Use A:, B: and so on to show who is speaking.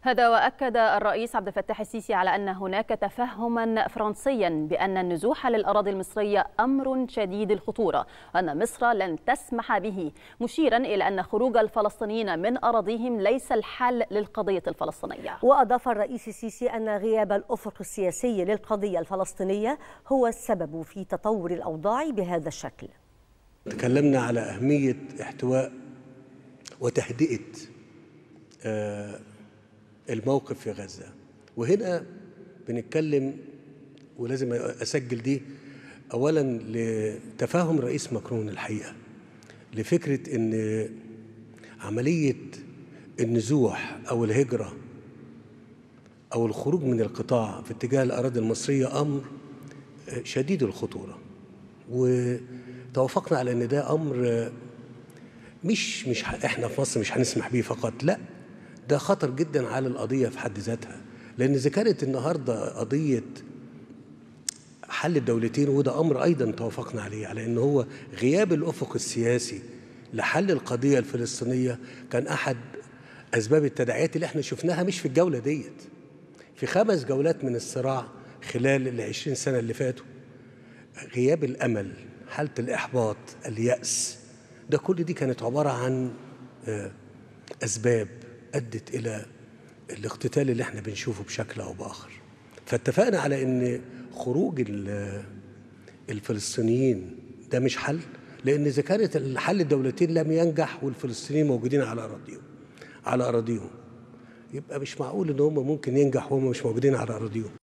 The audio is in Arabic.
A: هذا وأكد الرئيس عبد الفتاح السيسي على أن هناك تفهما فرنسيا بأن النزوح للأراضي المصرية أمر شديد الخطورة وأن مصر لن تسمح به، مشيرا إلى أن خروج الفلسطينيين من أراضيهم ليس الحل للقضية الفلسطينية.
B: وأضاف الرئيس السيسي أن غياب الأفق السياسي للقضية الفلسطينية هو السبب في تطور الأوضاع بهذا الشكل.
C: تكلمنا على أهمية احتواء وتهدئة الموقف في غزة، وهنا بنتكلم ولازم أسجل دي أولا لتفاهم رئيس ماكرون الحقيقة لفكرة أن عملية النزوح أو الهجرة أو الخروج من القطاع في اتجاه الأراضي المصرية أمر شديد الخطورة، وتوافقنا على أن ده أمر مش إحنا في مصر مش هنسمح بيه فقط، لا ده خطر جدا على القضية في حد ذاتها، لأن إذا كانت النهاردة قضية حل الدولتين وده أمر أيضا توافقنا عليه على أنه هو غياب الأفق السياسي لحل القضية الفلسطينية كان أحد أسباب التداعيات اللي احنا شفناها مش في الجولة ديت، في 5 جولات من الصراع خلال 20 سنة اللي فاتوا. غياب الأمل، حالة الإحباط، اليأس، ده كل دي كانت عبارة عن أسباب أدت إلى الاقتتال اللي احنا بنشوفه بشكل أو بآخر. فاتفقنا على أن خروج الفلسطينيين ده مش حل، لأن إذا كانت الحل الدولتين لم ينجح والفلسطينيين موجودين على أراضيهم يبقى مش معقول إن هم ممكن ينجح وهم مش موجودين على أراضيهم.